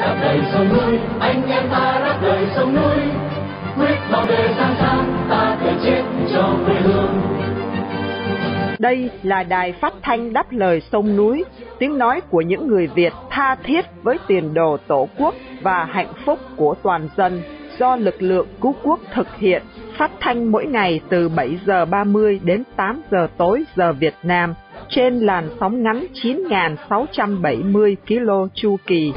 đạp đầy sông núi, anh em ta đạp đầy sông núi, quyết bảo vệ sáng sáng, ta thể chết cho quê hương. Đây là đài phát thanh đáp lời sông núi, tiếng nói của những người Việt tha thiết với tiền đồ Tổ quốc và hạnh phúc của toàn dân, do lực lượng cứu quốc thực hiện, phát thanh mỗi ngày từ 7 giờ 30 đến 8 giờ tối giờ Việt Nam, trên làn sóng ngắn 9.670 km chu kỳ.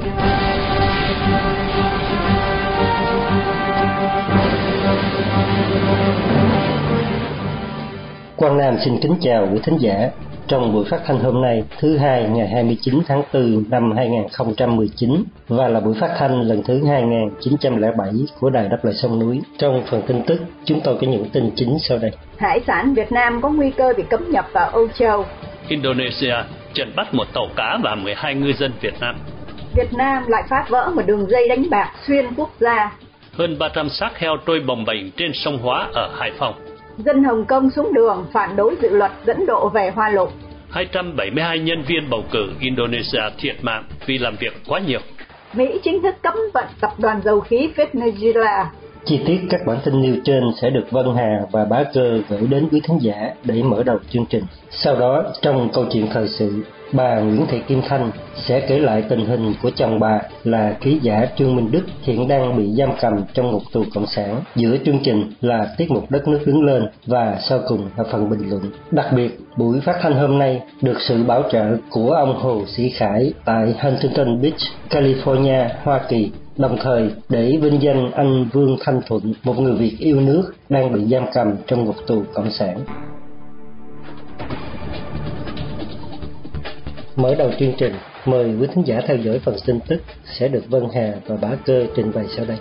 Quang Nam xin kính chào quý thính giả. Trong buổi phát thanh hôm nay, thứ Hai ngày 29 tháng 4 năm 2019 và là buổi phát thanh lần thứ 2907 của Đài Đáp Lời Sông Núi. Trong phần tin tức, chúng tôi có những tin chính sau đây. Hải sản Việt Nam có nguy cơ bị cấm nhập vào Âu Châu. Indonesia trận bắt một tàu cá và 12 ngư dân Việt Nam. Việt Nam lại phá vỡ một đường dây đánh bạc xuyên quốc gia. Hơn 300 xác heo trôi bồng bềnh trên sông Hóa ở Hải Phòng. Dân Hồng Kông xuống đường phản đối dự luật dẫn độ về Hoa Lục. 272 nhân viên bầu cử Indonesia thiệt mạng vì làm việc quá nhiều. Mỹ chính thức cấm vận tập đoàn dầu khí Venezuela. Chi tiết các bản tin nêu trên sẽ được Vân Hà và Bá Cơ gửi đến quý khán giả để mở đầu chương trình. Sau đó, trong câu chuyện thời sự, bà Nguyễn Thị Kim Thanh sẽ kể lại tình hình của chồng bà là ký giả Trương Minh Đức hiện đang bị giam cầm trong ngục tù cộng sản. Giữa chương trình là tiết mục Đất Nước Đứng Lên và sau cùng là phần bình luận. Đặc biệt, buổi phát thanh hôm nay được sự bảo trợ của ông Hồ Sĩ Khải tại Huntington Beach, California, Hoa Kỳ. Đồng thời để vinh danh anh Vương Thanh Thuận, một người Việt yêu nước đang bị giam cầm trong ngục tù cộng sản. Mở đầu chương trình, mời quý thính giả theo dõi phần tin tức sẽ được Vân Hà và Bá Cơ trình bày sau đây.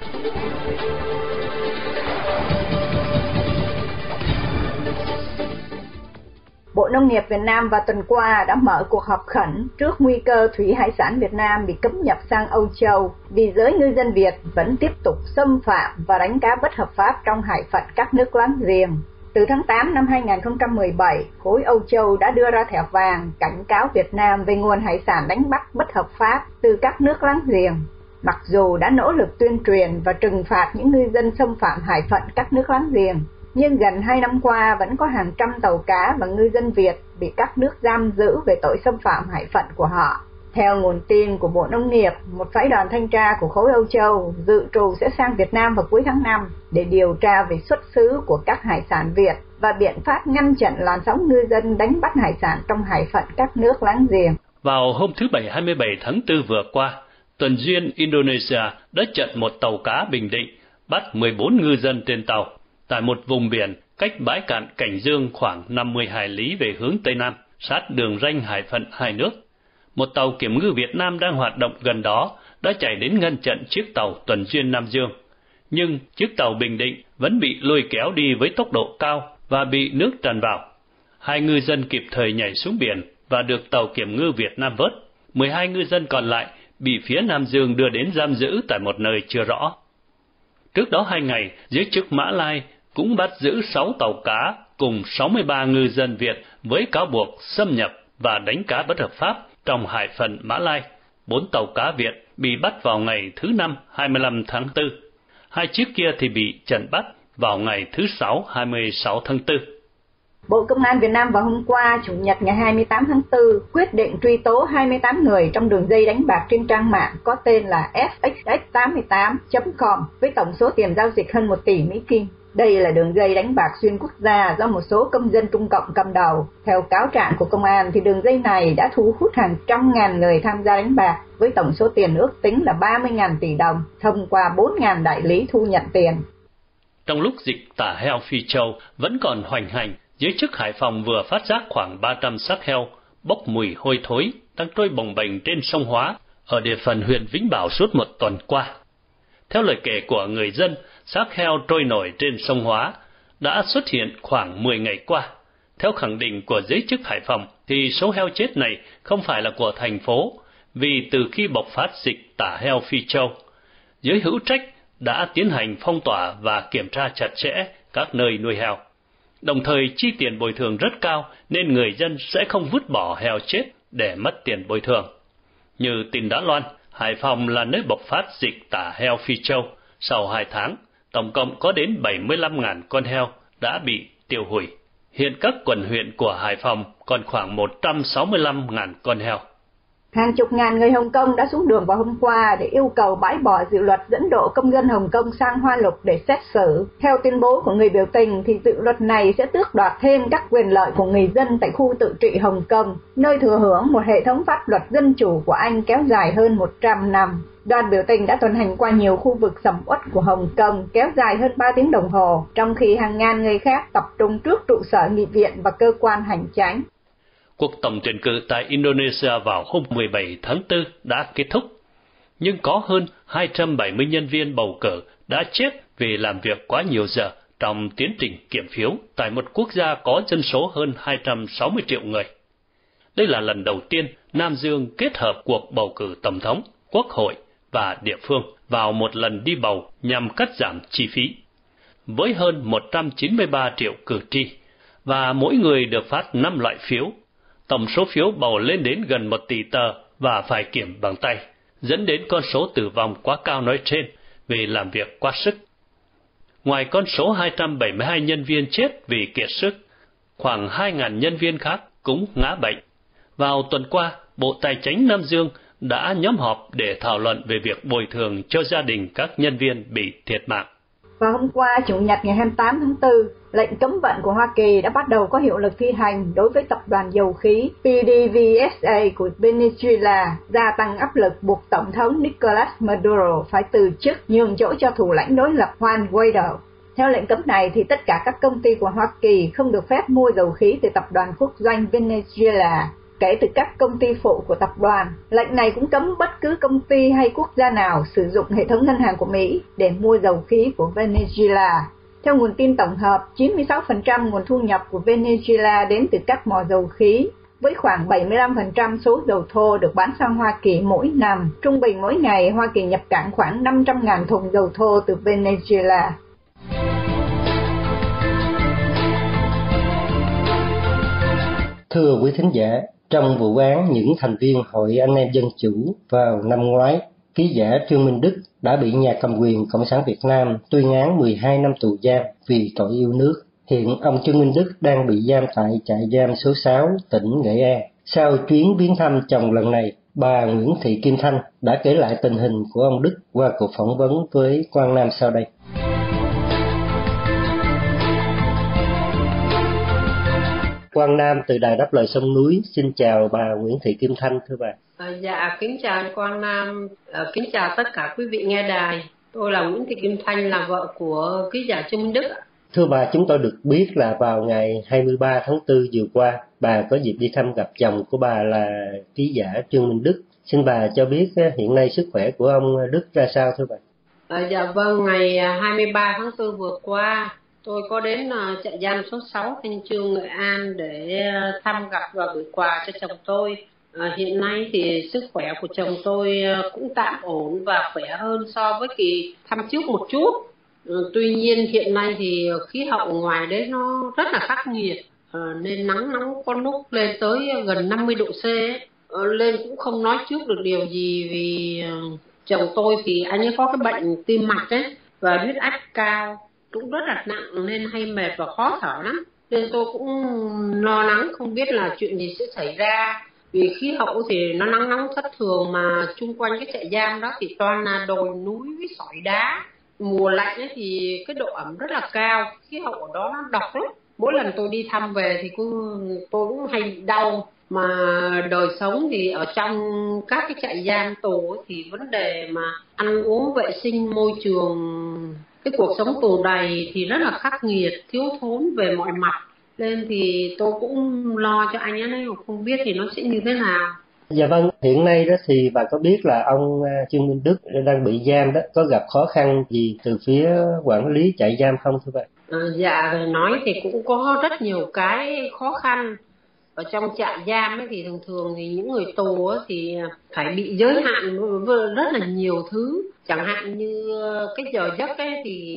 Bộ Nông nghiệp Việt Nam vào tuần qua đã mở cuộc họp khẩn trước nguy cơ thủy hải sản Việt Nam bị cấm nhập sang Âu Châu vì giới ngư dân Việt vẫn tiếp tục xâm phạm và đánh cá bất hợp pháp trong hải phận các nước láng giềng. Từ tháng 8 năm 2017, khối Âu Châu đã đưa ra thẻ vàng cảnh cáo Việt Nam về nguồn hải sản đánh bắt bất hợp pháp từ các nước láng giềng. Mặc dù đã nỗ lực tuyên truyền và trừng phạt những ngư dân xâm phạm hải phận các nước láng giềng, nhưng gần 2 năm qua vẫn có hàng trăm tàu cá và ngư dân Việt bị các nước giam giữ về tội xâm phạm hải phận của họ. Theo nguồn tin của Bộ Nông nghiệp, một phái đoàn thanh tra của khối Âu Châu dự trù sẽ sang Việt Nam vào cuối tháng 5 để điều tra về xuất xứ của các hải sản Việt và biện pháp ngăn chặn làn sóng ngư dân đánh bắt hải sản trong hải phận các nước láng giềng. Vào hôm thứ Bảy 27 tháng 4 vừa qua, tuần duyên Indonesia đã chặn một tàu cá Bình Định bắt 14 ngư dân trên tàu tại một vùng biển cách bãi cạn Cảnh Dương khoảng 50 hải lý về hướng Tây Nam, sát đường ranh hải phận hai nước. Một tàu kiểm ngư Việt Nam đang hoạt động gần đó đã chạy đến ngăn chặn chiếc tàu tuần duyên Nam Dương. Nhưng chiếc tàu Bình Định vẫn bị lôi kéo đi với tốc độ cao và bị nước tràn vào. 2 ngư dân kịp thời nhảy xuống biển và được tàu kiểm ngư Việt Nam vớt. 12 ngư dân còn lại bị phía Nam Dương đưa đến giam giữ tại một nơi chưa rõ. Trước đó 2 ngày, giới chức Mã Lai cũng bắt giữ 6 tàu cá cùng 63 ngư dân Việt với cáo buộc xâm nhập và đánh cá bất hợp pháp trong hải phận Mã Lai. 4 tàu cá Việt bị bắt vào ngày thứ Năm 25 tháng 4. 2 chiếc kia thì bị trần bắt vào ngày thứ Sáu 26 tháng 4. Bộ Công an Việt Nam vào hôm qua, Chủ nhật ngày 28 tháng 4, quyết định truy tố 28 người trong đường dây đánh bạc trên trang mạng có tên là fxx88.com với tổng số tiền giao dịch hơn 1 tỷ Mỹ Kim. Đây là đường dây đánh bạc xuyên quốc gia do một số công dân Trung Cộng cầm đầu. Theo cáo trạng của công an, thì đường dây này đã thu hút hàng trăm ngàn người tham gia đánh bạc với tổng số tiền ước tính là 30.000 tỷ đồng thông qua 4.000 đại lý thu nhận tiền. Trong lúc dịch tả heo Phi Châu vẫn còn hoành hành, giới chức Hải Phòng vừa phát giác khoảng 300 xác heo bốc mùi hôi thối đang trôi bồng bềnh trên sông Hóa ở địa phận huyện Vĩnh Bảo suốt một tuần qua. Theo lời kể của người dân, xác heo trôi nổi trên sông Hóa đã xuất hiện khoảng 10 ngày qua. Theo khẳng định của giới chức Hải Phòng, thì số heo chết này không phải là của thành phố, vì từ khi bộc phát dịch tả heo Phi Châu, giới hữu trách đã tiến hành phong tỏa và kiểm tra chặt chẽ các nơi nuôi heo. Đồng thời chi tiền bồi thường rất cao nên người dân sẽ không vứt bỏ heo chết để mất tiền bồi thường. Như tin đã loan, Hải Phòng là nơi bộc phát dịch tả heo Phi Châu. Sau 2 tháng, tổng cộng có đến 75.000 con heo đã bị tiêu hủy. Hiện các quận huyện của Hải Phòng còn khoảng 165.000 con heo. Hàng chục ngàn người Hồng Kông đã xuống đường vào hôm qua để yêu cầu bãi bỏ dự luật dẫn độ công dân Hồng Kông sang Hoa Lục để xét xử. Theo tuyên bố của người biểu tình thì dự luật này sẽ tước đoạt thêm các quyền lợi của người dân tại khu tự trị Hồng Kông, nơi thừa hưởng một hệ thống pháp luật dân chủ của Anh kéo dài hơn 100 năm. Đoàn biểu tình đã tuần hành qua nhiều khu vực sầm uất của Hồng Kông kéo dài hơn 3 tiếng đồng hồ, trong khi hàng ngàn người khác tập trung trước trụ sở nghị viện và cơ quan hành chánh. Cuộc tổng tuyển cử tại Indonesia vào hôm 17 tháng 4 đã kết thúc, nhưng có hơn 270 nhân viên bầu cử đã chết vì làm việc quá nhiều giờ trong tiến trình kiểm phiếu tại một quốc gia có dân số hơn 260 triệu người. Đây là lần đầu tiên Nam Dương kết hợp cuộc bầu cử tổng thống, quốc hội và địa phương vào một lần đi bầu nhằm cắt giảm chi phí. Với hơn 193 triệu cử tri và mỗi người được phát 5 loại phiếu, tổng số phiếu bầu lên đến gần 1 tỷ tờ và phải kiểm bằng tay, dẫn đến con số tử vong quá cao nói trên vì làm việc quá sức. Ngoài con số 272 nhân viên chết vì kiệt sức, khoảng 2.000 nhân viên khác cũng ngã bệnh. Vào tuần qua, Bộ Tài chính Nam Dương đã nhóm họp để thảo luận về việc bồi thường cho gia đình các nhân viên bị thiệt mạng. Vào hôm qua, Chủ nhật ngày 28 tháng 4, lệnh cấm vận của Hoa Kỳ đã bắt đầu có hiệu lực thi hành đối với tập đoàn dầu khí PDVSA của Venezuela, gia tăng áp lực buộc Tổng thống Nicolas Maduro phải từ chức nhường chỗ cho thủ lãnh đối lập Juan Guaido. Theo lệnh cấm này thì tất cả các công ty của Hoa Kỳ không được phép mua dầu khí từ tập đoàn quốc doanh Venezuela, kể từ các công ty phụ của tập đoàn. Lệnh này cũng cấm bất cứ công ty hay quốc gia nào sử dụng hệ thống ngân hàng của Mỹ để mua dầu khí của Venezuela. Theo nguồn tin tổng hợp, 96% nguồn thu nhập của Venezuela đến từ các mỏ dầu khí, với khoảng 75% số dầu thô được bán sang Hoa Kỳ mỗi năm. Trung bình mỗi ngày, Hoa Kỳ nhập cảng khoảng 500.000 thùng dầu thô từ Venezuela. Thưa quý thính giả, trong vụ án những thành viên Hội Anh em Dân Chủ vào năm ngoái, ký giả Trương Minh Đức đã bị nhà cầm quyền Cộng sản Việt Nam tuyên án 12 năm tù giam vì tội yêu nước. Hiện ông Trương Minh Đức đang bị giam tại trại giam số 6, tỉnh Nghệ An. Sau chuyến viếng thăm chồng lần này, bà Nguyễn Thị Kim Thanh đã kể lại tình hình của ông Đức qua cuộc phỏng vấn với Quang Nam sau đây. Quang Nam từ Đài Đáp Lời Sông Núi, xin chào bà Nguyễn Thị Kim Thanh, thưa bà. Dạ, kính chào anh Quang Nam, kính chào tất cả quý vị nghe đài. Tôi là Nguyễn Thị Kim Thanh, là vợ của ký giả Trương Minh Đức. Thưa bà, chúng tôi được biết là vào ngày 23 tháng 4 vừa qua, bà có dịp đi thăm gặp chồng của bà là ký giả Trương Minh Đức. Xin bà cho biết hiện nay sức khỏe của ông Đức ra sao, thưa bà? Dạ vâng, ngày 23 tháng 4 vừa qua, tôi có đến trại giam số 6 Thanh Chương, Nghệ An để thăm gặp và gửi quà cho chồng tôi. Hiện nay thì sức khỏe của chồng tôi cũng tạm ổn và khỏe hơn so với kỳ thăm trước một chút. Tuy nhiên hiện nay thì khí hậu ngoài đấy nó rất là khắc nghiệt, nên nắng nóng có lúc lên tới gần 50 độ C ấy. Lên cũng không nói trước được điều gì, vì chồng tôi thì anh ấy có cái bệnh tim mạch ấy và huyết áp cao, cũng rất là nặng nên hay mệt và khó thở lắm. Nên tôi cũng lo lắng không biết là chuyện gì sẽ xảy ra, vì khí hậu thì nó nắng nóng thất thường, mà chung quanh cái trại giam đó thì toàn là đồi núi với sỏi đá. Mùa lạnh ấy thì cái độ ẩm rất là cao, khí hậu ở đó nó độc lắm. Mỗi lần tôi đi thăm về thì tôi cũng hay đau. Mà đời sống thì ở trong các cái trại giam tù thì vấn đề mà ăn uống, vệ sinh môi trường, cái cuộc sống tù đầy thì rất là khắc nghiệt, thiếu thốn về mọi mặt. Nên thì tôi cũng lo cho anh ấy, không biết thì nó sẽ như thế nào. Dạ vâng, hiện nay đó thì bà có biết là ông Trương Minh Đức đang bị giam đó, có gặp khó khăn gì từ phía quản lý trại giam không thưa bà? Dạ, nói thì cũng có rất nhiều cái khó khăn. Ở trong trại giam ấy thì thường thì những người tù ấy thì phải bị giới hạn rất là nhiều thứ. Chẳng hạn như cái giờ giấc ấy thì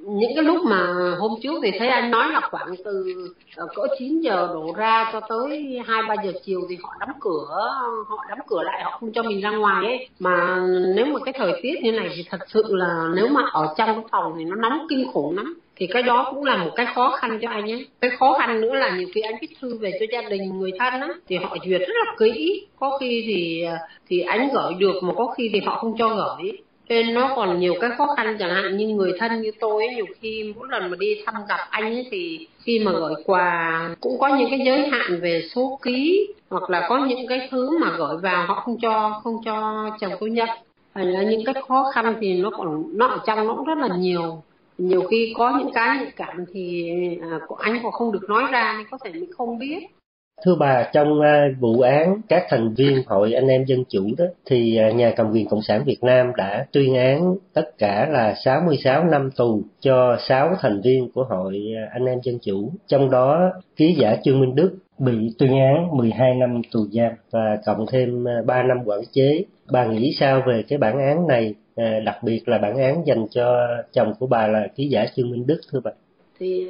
Những cái lúc mà hôm trước thì thấy anh nói là khoảng từ cỡ 9 giờ đổ ra cho tới 2-3 giờ chiều thì họ đóng cửa lại, họ không cho mình ra ngoài ấy. Mà nếu mà cái thời tiết như này thì thật sự là nếu mà ở trong cái phòng thì nó nóng kinh khủng lắm. Thì cái đó cũng là một cái khó khăn cho anh ấy. Cái khó khăn nữa là nhiều khi anh viết thư về cho gia đình người thân á, thì họ duyệt rất là kỹ. Có khi thì anh gửi được mà có khi thì họ không cho gửi. Nên nó còn nhiều cái khó khăn, chẳng hạn như người thân như tôi ấy, nhiều khi mỗi lần mà đi thăm gặp anh ấy thì khi mà gửi quà cũng có những cái giới hạn về số ký, hoặc là có những cái thứ mà gửi vào họ không cho chồng tôi nhận. Thành ra những cái khó khăn thì nó ở trong nó cũng rất là nhiều. Nhiều khi có những cái nhạy cảm thì anh còn không được nói ra nên có thể mình không biết. Thưa bà, trong vụ án các thành viên Hội Anh em Dân Chủ đó, thì nhà cầm quyền Cộng sản Việt Nam đã tuyên án tất cả là 66 năm tù cho 6 thành viên của Hội Anh em Dân Chủ. Trong đó, ký giả Trương Minh Đức bị tuyên án 12 năm tù giam và cộng thêm 3 năm quản chế. Bà nghĩ sao về cái bản án này, đặc biệt là bản án dành cho chồng của bà là ký giả Trương Minh Đức, thưa bà? Thì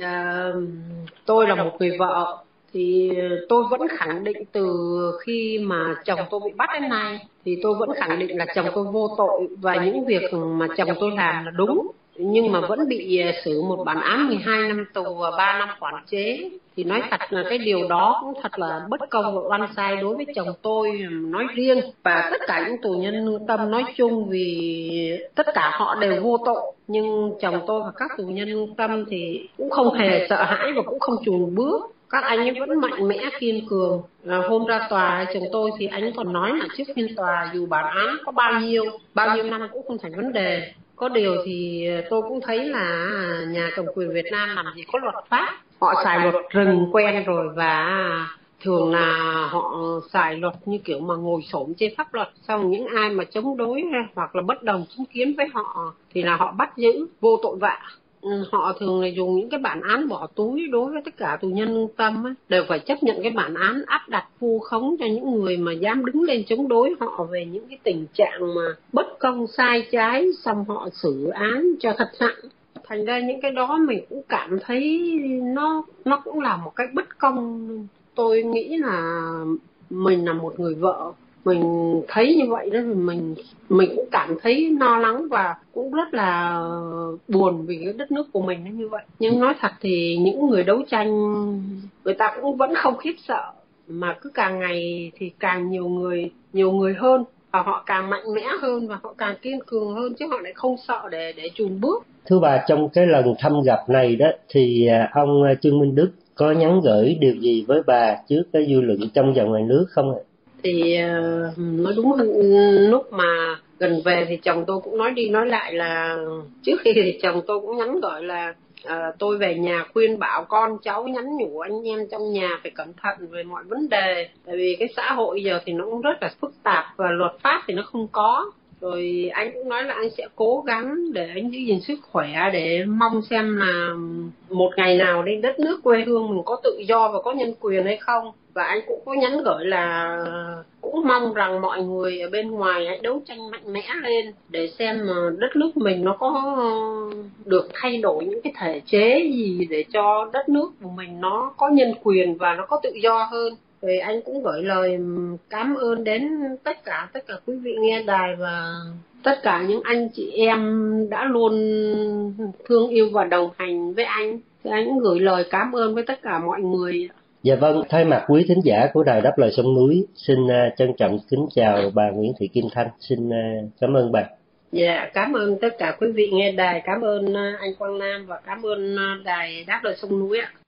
tôi là một người vợ, thì tôi vẫn khẳng định từ khi mà chồng tôi bị bắt đến nay thì tôi vẫn khẳng định là chồng tôi vô tội và những việc mà chồng tôi làm là đúng, nhưng mà vẫn bị xử một bản án 12 năm tù và 3 năm quản chế. Thì nói thật là cái điều đó cũng thật là bất công và oan sai đối với chồng tôi nói riêng và tất cả những tù nhân lương tâm nói chung, vì tất cả họ đều vô tội. Nhưng chồng tôi và các tù nhân lương tâm thì cũng không hề sợ hãi và cũng không chùn bước. Các anh ấy vẫn mạnh mẽ kiên cường. Hôm ra tòa chồng tôi thì anh còn nói là trước phiên tòa dù bản án có bao nhiêu năm cũng không thành vấn đề. Có điều thì tôi cũng thấy là nhà cầm quyền Việt Nam làm gì có luật pháp. Họ xài luật rừng quen rồi và thường là họ xài luật như kiểu mà ngồi xổm trên pháp luật. Xong những ai mà chống đối hoặc là bất đồng chính kiến với họ thì là họ bắt giữ vô tội vạ. Họ thường là dùng những cái bản án bỏ túi đối với tất cả tù nhân lương tâm ấy, đều phải chấp nhận cái bản án áp đặt vu khống cho những người mà dám đứng lên chống đối họ về những cái tình trạng mà bất công sai trái, xong họ xử án cho thật nặng. Thành ra những cái đó mình cũng cảm thấy nó cũng là một cái bất công. Tôi nghĩ là mình là một người vợ, mình thấy như vậy đó thì mình cũng cảm thấy lo lắng và cũng rất là buồn vì cái đất nước của mình nó như vậy. Nhưng nói thật thì những người đấu tranh người ta cũng vẫn không khiếp sợ, mà cứ càng ngày thì càng nhiều người hơn và họ càng mạnh mẽ hơn và họ càng kiên cường hơn, chứ họ lại không sợ để chùn bước. Thưa bà, trong cái lần thăm gặp này đó thì ông Trương Minh Đức có nhắn gửi điều gì với bà trước cái dư luận trong và ngoài nước không ạ? Thì nói đúng hơn, lúc mà gần về thì chồng tôi cũng nói đi nói lại là trước khi thì chồng tôi cũng nhắn gọi là tôi về nhà khuyên bảo con cháu, nhắn nhủ anh em trong nhà phải cẩn thận về mọi vấn đề, tại vì cái xã hội giờ thì nó cũng rất là phức tạp và luật pháp thì nó không có. Rồi anh cũng nói là anh sẽ cố gắng để anh giữ gìn sức khỏe, để mong xem là một ngày nào đây đất nước quê hương mình có tự do và có nhân quyền hay không. Và anh cũng có nhắn gửi là cũng mong rằng mọi người ở bên ngoài hãy đấu tranh mạnh mẽ lên để xem mà đất nước mình nó có được thay đổi những cái thể chế gì để cho đất nước của mình nó có nhân quyền và nó có tự do hơn. Rồi anh cũng gửi lời cảm ơn đến tất cả quý vị nghe đài và tất cả những anh chị em đã luôn thương yêu và đồng hành với anh. Thì anh cũng gửi lời cảm ơn với tất cả mọi người. Dạ vâng, thay mặt quý thính giả của Đài Đáp Lời Sông Núi, xin trân trọng kính chào bà Nguyễn Thị Kim Thanh. Xin cảm ơn bà. Dạ, cảm ơn tất cả quý vị nghe đài, cảm ơn anh Quang Nam và cảm ơn Đài Đáp Lời Sông Núi ạ.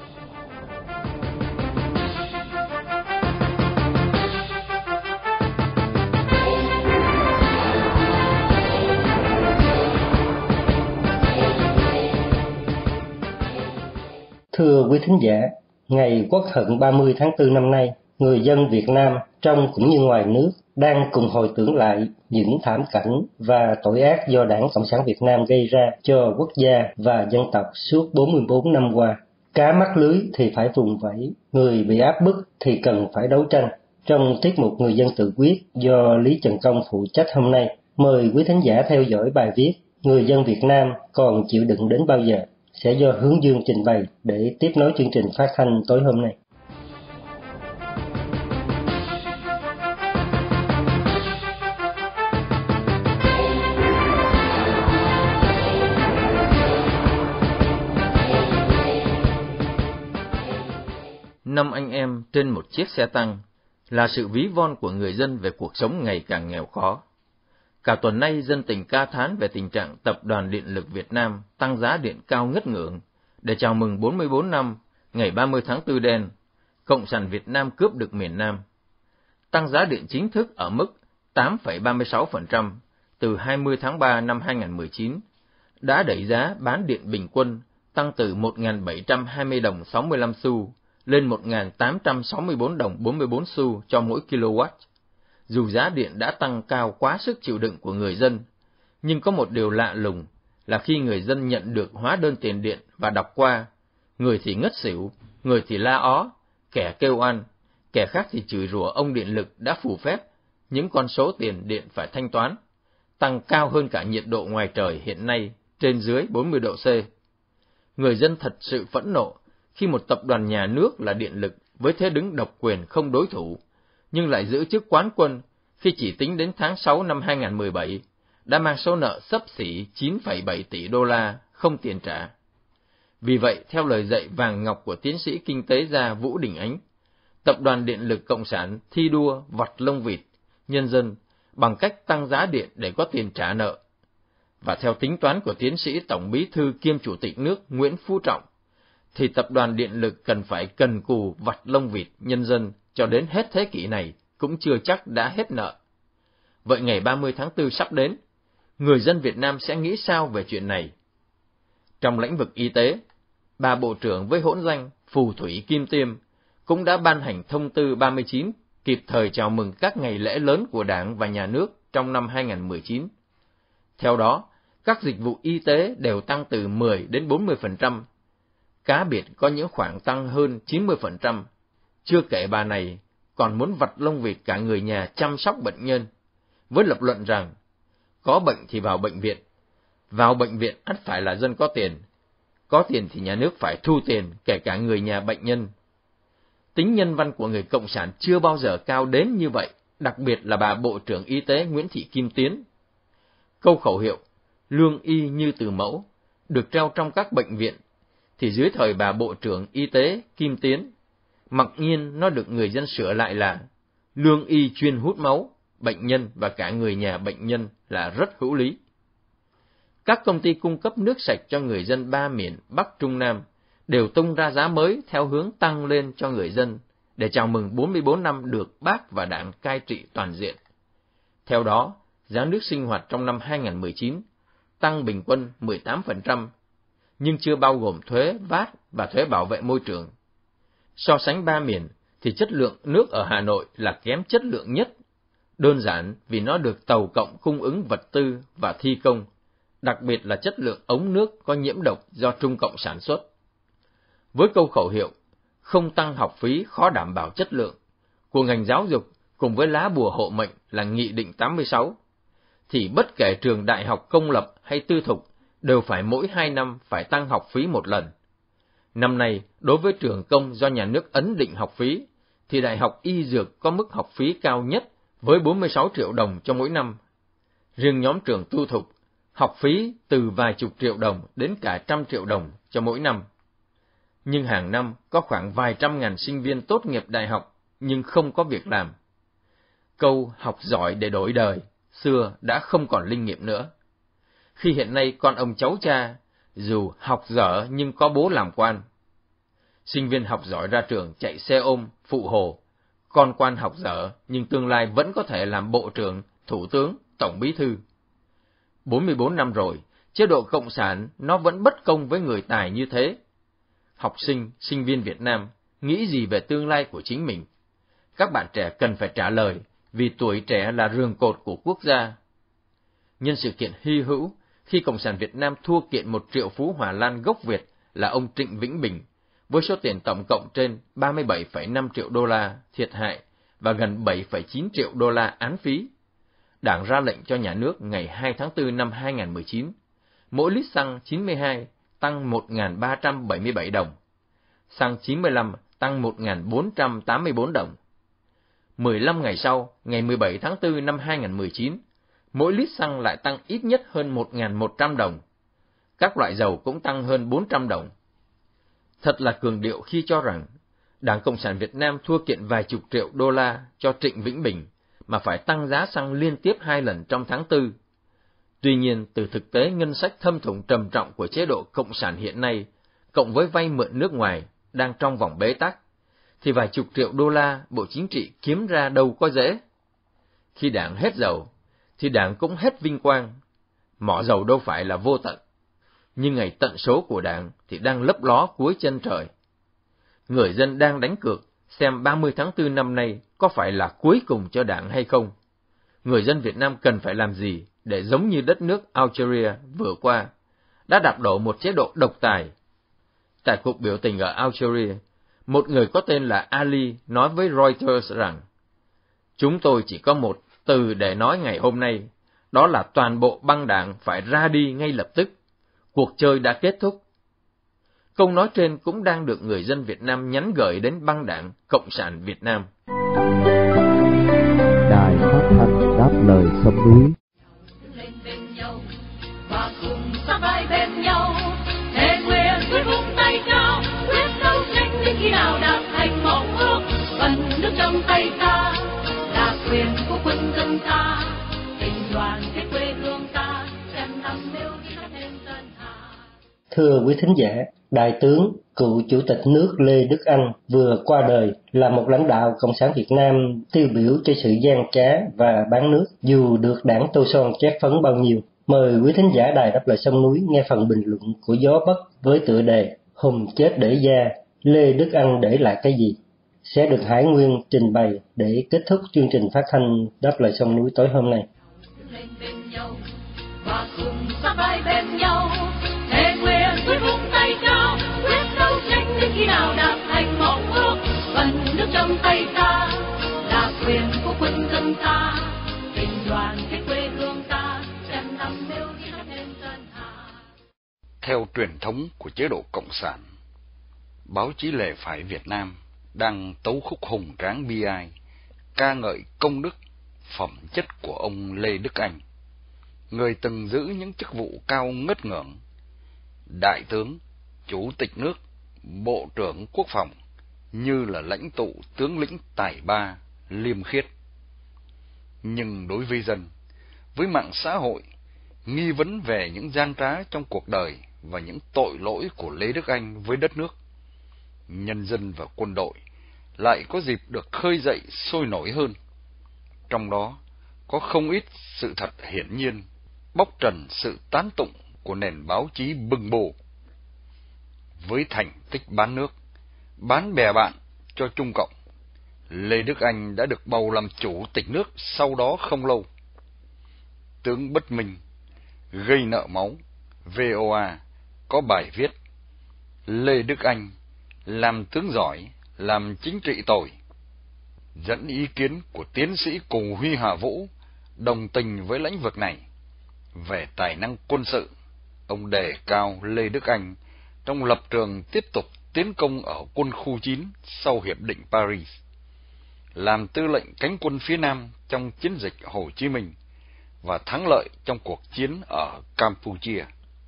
Thưa quý thính giả, ngày Quốc hận 30 tháng 4 năm nay, người dân Việt Nam trong cũng như ngoài nước đang cùng hồi tưởng lại những thảm cảnh và tội ác do Đảng Cộng sản Việt Nam gây ra cho quốc gia và dân tộc suốt 44 năm qua. Cá mắc lưới thì phải vùng vẫy, người bị áp bức thì cần phải đấu tranh. Trong tiết mục Người dân tự quyết do Lý Trần Công phụ trách hôm nay, mời quý thính giả theo dõi bài viết Người dân Việt Nam còn chịu đựng đến bao giờ? Sẽ do Hướng Dương trình bày để tiếp nối chương trình phát thanh tối hôm nay. Năm anh em trên một chiếc xe tăng là sự ví von của người dân về cuộc sống ngày càng nghèo khó. Cả tuần nay, dân tình ca thán về tình trạng Tập đoàn Điện lực Việt Nam tăng giá điện cao ngất ngưỡng để chào mừng 44 năm ngày 30 tháng 4 đen, Cộng sản Việt Nam cướp được miền Nam. Tăng giá điện chính thức ở mức 8,36% từ 20 tháng 3 năm 2019 đã đẩy giá bán điện bình quân tăng từ 1.720 đồng 65 xu lên 1.864 đồng 44 xu cho mỗi kW. Dù giá điện đã tăng cao quá sức chịu đựng của người dân, nhưng có một điều lạ lùng là khi người dân nhận được hóa đơn tiền điện và đọc qua, người thì ngất xỉu, người thì la ó, kẻ kêu oan, kẻ khác thì chửi rủa ông điện lực đã phù phép những con số tiền điện phải thanh toán, tăng cao hơn cả nhiệt độ ngoài trời hiện nay trên dưới 40 độ C. Người dân thật sự phẫn nộ khi một tập đoàn nhà nước là điện lực với thế đứng độc quyền không đối thủ, nhưng lại giữ chức quán quân khi chỉ tính đến tháng 6 năm 2017 đã mang số nợ xấp xỉ 9,7 tỷ đô la không tiền trả. Vì vậy, theo lời dạy vàng ngọc của tiến sĩ kinh tế gia Vũ Đình Ánh, Tập đoàn Điện lực Cộng sản thi đua vặt lông vịt nhân dân bằng cách tăng giá điện để có tiền trả nợ. Và theo tính toán của tiến sĩ Tổng Bí thư kiêm Chủ tịch nước Nguyễn Phú Trọng, thì Tập đoàn Điện lực cần phải cần cù vặt lông vịt nhân dân cho đến hết thế kỷ này cũng chưa chắc đã hết nợ. Vậy ngày 30 tháng 4 sắp đến, người dân Việt Nam sẽ nghĩ sao về chuyện này? Trong lĩnh vực y tế, bà Bộ trưởng với hỗn danh Phù Thủy Kim Tiêm cũng đã ban hành thông tư 39 kịp thời chào mừng các ngày lễ lớn của Đảng và Nhà nước trong năm 2019. Theo đó, các dịch vụ y tế đều tăng từ 10 đến 40%, cá biệt có những khoản tăng hơn 90%. Chưa kể bà này còn muốn vặt lông vịt cả người nhà chăm sóc bệnh nhân, với lập luận rằng có bệnh thì vào bệnh viện ắt phải là dân có tiền thì nhà nước phải thu tiền kể cả người nhà bệnh nhân. Tính nhân văn của người Cộng sản chưa bao giờ cao đến như vậy, đặc biệt là bà Bộ trưởng Y tế Nguyễn Thị Kim Tiến. Câu khẩu hiệu lương y như từ mẫu được treo trong các bệnh viện, thì dưới thời bà Bộ trưởng Y tế Kim Tiến, mặc nhiên nó được người dân sửa lại là lương y chuyên hút máu, bệnh nhân và cả người nhà bệnh nhân là rất hữu lý. Các công ty cung cấp nước sạch cho người dân ba miền Bắc Trung Nam đều tung ra giá mới theo hướng tăng lên cho người dân để chào mừng 44 năm được Bác và Đảng cai trị toàn diện. Theo đó, giá nước sinh hoạt trong năm 2019 tăng bình quân 18%, nhưng chưa bao gồm thuế VAT và thuế bảo vệ môi trường. So sánh ba miền thì chất lượng nước ở Hà Nội là kém chất lượng nhất, đơn giản vì nó được Tàu Cộng cung ứng vật tư và thi công, đặc biệt là chất lượng ống nước có nhiễm độc do Trung Cộng sản xuất. Với câu khẩu hiệu không tăng học phí khó đảm bảo chất lượng của ngành giáo dục cùng với lá bùa hộ mệnh là Nghị định 86, thì bất kể trường đại học công lập hay tư thục đều phải mỗi 2 năm phải tăng học phí một lần. Năm nay, đối với trường công do nhà nước ấn định học phí, thì Đại học Y Dược có mức học phí cao nhất với 46 triệu đồng cho mỗi năm. Riêng nhóm trường tư thục, học phí từ vài chục triệu đồng đến cả 100 triệu đồng cho mỗi năm. Nhưng hàng năm có khoảng vài trăm ngàn sinh viên tốt nghiệp đại học nhưng không có việc làm. Câu học giỏi để đổi đời xưa đã không còn linh nghiệm nữa. Khi hiện nay con ông cháu cha dù học dở nhưng có bố làm quan. Sinh viên học giỏi ra trường chạy xe ôm, phụ hồ, con quan học dở nhưng tương lai vẫn có thể làm bộ trưởng, thủ tướng, tổng bí thư. 44 năm rồi, chế độ cộng sản nó vẫn bất công với người tài như thế. Học sinh, sinh viên Việt Nam nghĩ gì về tương lai của chính mình? Các bạn trẻ cần phải trả lời, vì tuổi trẻ là rường cột của quốc gia. Nhân sự kiện hy hữu, khi Cộng sản Việt Nam thua kiện một triệu phú Hòa Lan gốc Việt là ông Trịnh Vĩnh Bình, với số tiền tổng cộng trên 37,5 triệu đô la thiệt hại và gần 7,9 triệu đô la án phí. Đảng ra lệnh cho nhà nước ngày 2 tháng 4 năm 2019 mỗi lít xăng 92 tăng 1.377 đồng, xăng 95 tăng 1.484 đồng. 15 ngày sau, ngày 17 tháng 4 năm 2019, mỗi lít xăng lại tăng ít nhất hơn 1.100 đồng. Các loại dầu cũng tăng hơn 400 đồng. Thật là cường điệu khi cho rằng Đảng Cộng sản Việt Nam thua kiện vài chục triệu đô la cho Trịnh Vĩnh Bình mà phải tăng giá xăng liên tiếp 2 lần trong tháng 4. Tuy nhiên, từ thực tế ngân sách thâm thủng trầm trọng của chế độ Cộng sản hiện nay, cộng với vay mượn nước ngoài đang trong vòng bế tắc, thì vài chục triệu đô la Bộ Chính trị kiếm ra đâu có dễ. Khi Đảng hết dầu, thì Đảng cũng hết vinh quang. Mỏ dầu đâu phải là vô tận, nhưng ngày tận số của Đảng thì đang lấp ló cuối chân trời. Người dân đang đánh cược xem 30 tháng 4 năm nay có phải là cuối cùng cho Đảng hay không. Người dân Việt Nam cần phải làm gì để giống như đất nước Algeria vừa qua, đã đạp đổ một chế độ độc tài. Tại cuộc biểu tình ở Algeria, một người có tên là Ali nói với Reuters rằng, chúng tôi chỉ có một từ để nói ngày hôm nay, đó là toàn bộ băng đảng phải ra đi ngay lập tức. Cuộc chơi đã kết thúc. Câu nói trên cũng đang được người dân Việt Nam nhắn gửi đến băng đảng Cộng sản Việt Nam. Đài phát thanh đáp lời sông núi. Lên bên nhau và cùng sát vai bên nhau, thề nguyện quyết vung tay cao, quyết đấu tranh đến khi nào đạt thành mộng ước. Phần nước trong tay ta là quyền của quân dân ta, tình đoàn kết quê hương ta, đem năm nêu đi khắp thêm dân hà. Thưa quý thính giả, Đại tướng, cựu Chủ tịch nước Lê Đức Anh vừa qua đời, là một lãnh đạo Cộng sản Việt Nam tiêu biểu cho sự gian trá và bán nước, dù được đảng tô son chát phấn bao nhiêu. Mời quý thính giả Đài Đáp Lời Sông Núi nghe phần bình luận của Gió Bắc với tựa đề Hùng chết để da, Lê Đức Anh để lại cái gì? Sẽ được Hải Nguyên trình bày để kết thúc chương trình phát thanh Đáp Lời Sông Núi tối hôm nay. Lên bên nhau và cùng sát vai bên nhau, thề nguyện quyết vung tay cao, quyết đấu tranh đến khi nào đạt thành mộng ước. Phần nước trong tay ta là quyền của quân dân ta, tình đoàn kết quê hương ta, đem năm nêu đi khắp thêm dân hà. Theo truyền thống của chế độ Cộng sản, báo chí lề phải Việt Nam đang tấu khúc hùng tráng bi ai, ca ngợi công đức, phẩm chất của ông Lê Đức Anh, người từng giữ những chức vụ cao ngất ngưỡng: đại tướng, chủ tịch nước, bộ trưởng quốc phòng, như là lãnh tụ tướng lĩnh tài ba, liêm khiết. Nhưng đối với dân, với mạng xã hội, nghi vấn về những gian trá trong cuộc đời và những tội lỗi của Lê Đức Anh với đất nước, nhân dân và quân đội lại có dịp được khơi dậy sôi nổi hơn. Trong đó có không ít sự thật hiển nhiên, bóc trần sự tán tụng của nền báo chí bừng bồ. Với thành tích bán nước, bán bè bạn cho Trung Cộng, Lê Đức Anh đã được bầu làm chủ tịch nước sau đó không lâu. Tướng Bất Minh, gây nợ máu, VOA có bài viết: Lê Đức Anh làm tướng giỏi, làm chính trị tồi. Dẫn ý kiến của tiến sĩ Cù Huy Hà Vũ đồng tình với lĩnh vực này. Về tài năng quân sự, ông đề cao Lê Đức Anh trong lập trường tiếp tục tiến công ở quân khu 9 sau Hiệp định Paris, làm tư lệnh cánh quân phía Nam trong chiến dịch Hồ Chí Minh và thắng lợi trong cuộc chiến ở Campuchia.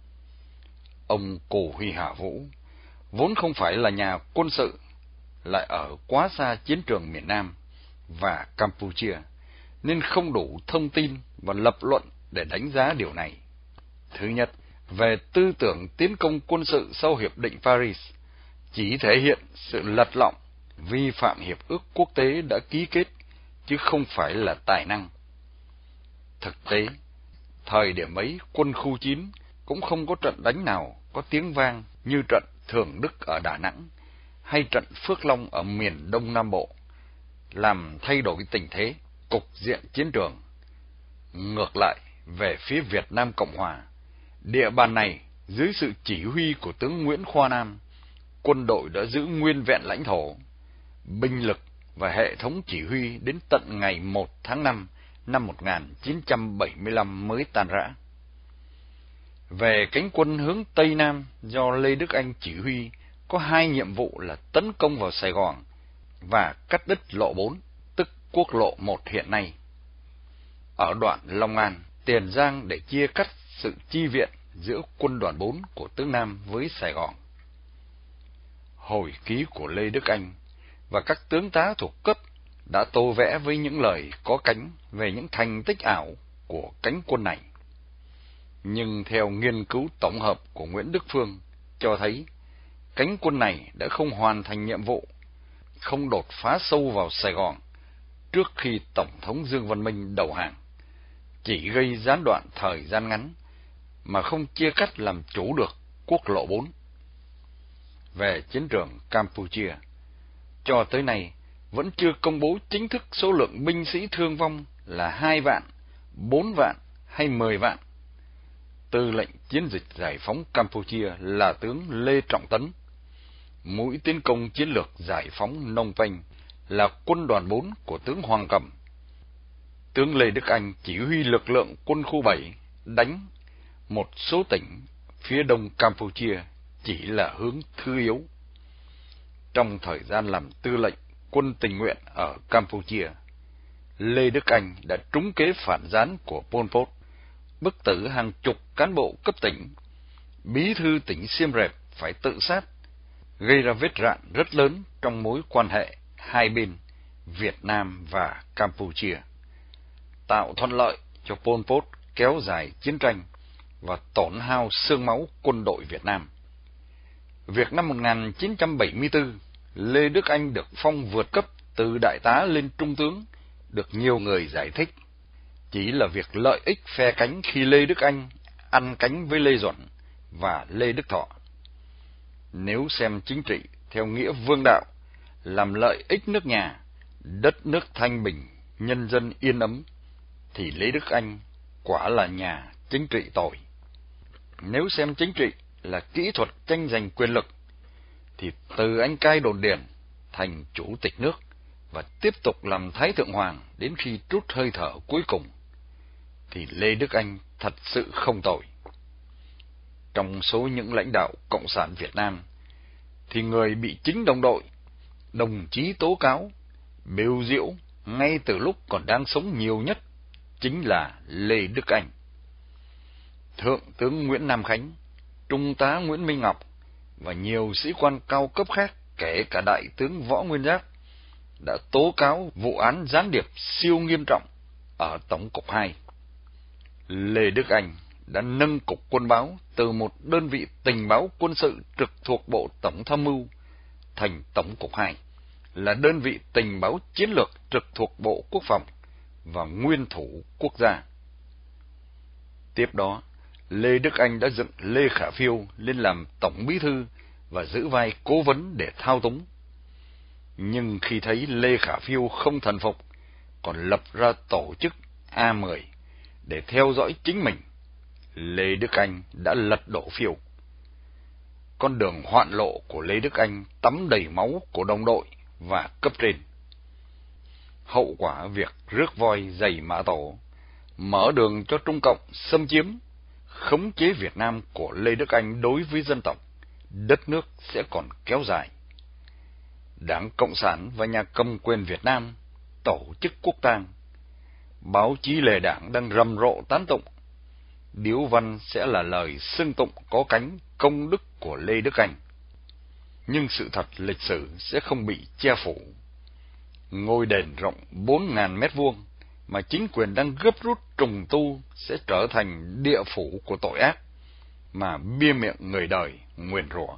Ông Cù Huy Hà Vũ vốn không phải là nhà quân sự, lại ở quá xa chiến trường miền Nam và Campuchia, nên không đủ thông tin và lập luận để đánh giá điều này. Thứ nhất, về tư tưởng tiến công quân sự sau Hiệp định Paris, chỉ thể hiện sự lật lọng, vi phạm hiệp ước quốc tế đã ký kết, chứ không phải là tài năng. Thực tế, thời điểm ấy quân khu 9 cũng không có trận đánh nào có tiếng vang như trận Thường Đức ở Đà Nẵng hay trận Phước Long ở miền Đông Nam Bộ, làm thay đổi tình thế, cục diện chiến trường. Ngược lại, về phía Việt Nam Cộng Hòa, địa bàn này dưới sự chỉ huy của tướng Nguyễn Khoa Nam, quân đội đã giữ nguyên vẹn lãnh thổ, binh lực và hệ thống chỉ huy đến tận ngày 1 tháng 5 năm 1975 mới tan rã. Về cánh quân hướng Tây Nam do Lê Đức Anh chỉ huy, có 2 nhiệm vụ là tấn công vào Sài Gòn và cắt đứt lộ 4, tức quốc lộ 1 hiện nay, ở đoạn Long An, Tiền Giang, để chia cắt sự chi viện giữa quân đoàn 4 của tướng Nam với Sài Gòn. Hồi ký của Lê Đức Anh và các tướng tá thuộc cấp đã tô vẽ với những lời có cánh về những thành tích ảo của cánh quân này. Nhưng theo nghiên cứu tổng hợp của Nguyễn Đức Phương cho thấy, cánh quân này đã không hoàn thành nhiệm vụ, không đột phá sâu vào Sài Gòn trước khi Tổng thống Dương Văn Minh đầu hàng, chỉ gây gián đoạn thời gian ngắn mà không chia cắt làm chủ được quốc lộ 4. Về chiến trường Campuchia, cho tới nay vẫn chưa công bố chính thức số lượng binh sĩ thương vong là 2 vạn, 4 vạn hay 10 vạn. Tư lệnh chiến dịch giải phóng Campuchia là tướng Lê Trọng Tấn. Mũi tiến công chiến lược giải phóng Phnom Penh là quân đoàn 4 của tướng Hoàng Cầm. Tướng Lê Đức Anh chỉ huy lực lượng quân khu 7 đánh một số tỉnh phía đông Campuchia chỉ là hướng thứ yếu. Trong thời gian làm tư lệnh quân tình nguyện ở Campuchia, Lê Đức Anh đã trúng kế phản gián của Pol Pot, bức tử hàng chục cán bộ cấp tỉnh. Bí thư tỉnh Siem Reap phải tự sát, gây ra vết rạn rất lớn trong mối quan hệ hai bên Việt Nam và Campuchia, tạo thuận lợi cho Pol Pot kéo dài chiến tranh và tổn hao xương máu quân đội Việt Nam. Việc năm 1974, Lê Đức Anh được phong vượt cấp từ đại tá lên trung tướng được nhiều người giải thích chỉ là việc lợi ích phe cánh khi Lê Đức Anh ăn cánh với Lê Duẩn và Lê Đức Thọ. Nếu xem chính trị theo nghĩa vương đạo, làm lợi ích nước nhà, đất nước thanh bình, nhân dân yên ấm, thì Lê Đức Anh quả là nhà chính trị tồi. Nếu xem chính trị là kỹ thuật tranh giành quyền lực, thì từ anh cai đồn điền thành chủ tịch nước và tiếp tục làm Thái Thượng Hoàng đến khi trút hơi thở cuối cùng, thì Lê Đức Anh thật sự không tồi. Trong số những lãnh đạo Cộng sản Việt Nam, thì người bị chính đồng đội, đồng chí tố cáo, bêu diễu ngay từ lúc còn đang sống nhiều nhất chính là Lê Đức Anh. Thượng tướng Nguyễn Nam Khánh, Trung tá Nguyễn Minh Ngọc và nhiều sĩ quan cao cấp khác, kể cả Đại tướng Võ Nguyên Giáp, đã tố cáo vụ án gián điệp siêu nghiêm trọng ở Tổng cục 2. Lê Đức Anh đã nâng cục quân báo từ một đơn vị tình báo quân sự trực thuộc Bộ Tổng tham mưu thành Tổng cục 2, là đơn vị tình báo chiến lược trực thuộc Bộ Quốc phòng và nguyên thủ quốc gia. Tiếp đó, Lê Đức Anh đã dựng Lê Khả Phiêu lên làm tổng bí thư và giữ vai cố vấn để thao túng. Nhưng khi thấy Lê Khả Phiêu không thần phục, còn lập ra tổ chức A10 để theo dõi chính mình, Lê Đức Anh đã lật đổ Phiêu. Con đường hoạn lộ của Lê Đức Anh tắm đầy máu của đồng đội và cấp trên. Hậu quả việc rước voi giày mã tổ, mở đường cho Trung Cộng xâm chiếm, khống chế Việt Nam của Lê Đức Anh đối với dân tộc, đất nước sẽ còn kéo dài. Đảng Cộng sản và nhà cầm quyền Việt Nam tổ chức quốc tang. Báo chí lề đảng đang rầm rộ tán tụng. Điếu văn sẽ là lời xưng tụng có cánh công đức của Lê Đức Anh. Nhưng sự thật lịch sử sẽ không bị che phủ. Ngôi đền rộng 4.000 mét vuông mà chính quyền đang gấp rút trùng tu sẽ trở thành địa phủ của tội ác mà bia miệng người đời nguyền rủa.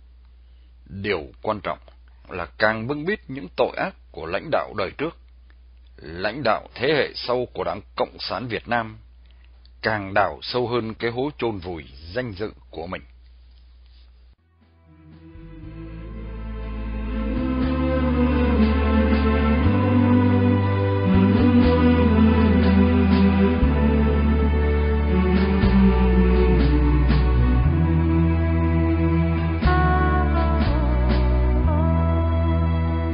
Điều quan trọng là càng bưng bít những tội ác của lãnh đạo đời trước, lãnh đạo thế hệ sau của Đảng Cộng sản Việt Nam càng đào sâu hơn cái hố chôn vùi danh dự của mình.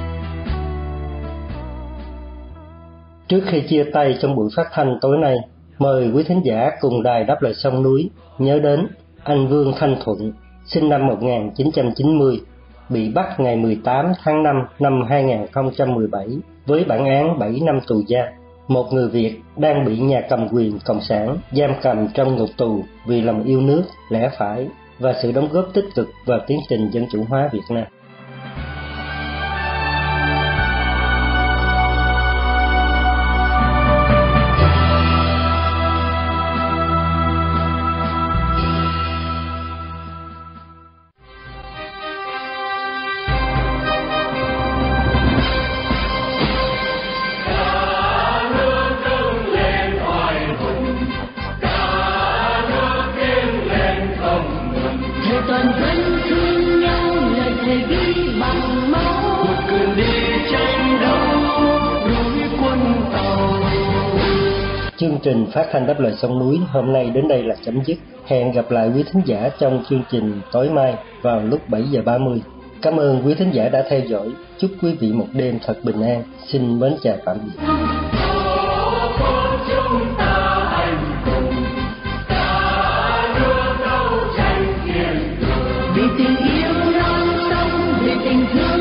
Trước khi chia tay trong buổi phát thanh tối nay, Mời quý thính giả cùng Đài Đáp Lời Sông Núi nhớ đến anh Vương Thanh Thuận, sinh năm 1990, bị bắt ngày 18 tháng 5 năm 2017 với bản án 7 năm tù giam. Một người Việt đang bị nhà cầm quyền Cộng sản giam cầm trong ngục tù vì lòng yêu nước, lẽ phải và sự đóng góp tích cực vào tiến trình dân chủ hóa Việt Nam. Chương trình phát thanh Đáp Lời Sông Núi hôm nay đến đây là chấm dứt. Hẹn gặp lại quý thính giả trong chương trình tối mai vào lúc 7 giờ 30. Cảm ơn quý thính giả đã theo dõi. Chúc quý vị một đêm thật bình an. Xin mến chào tạm biệt. Vì tình yêu non sông, vì tình thương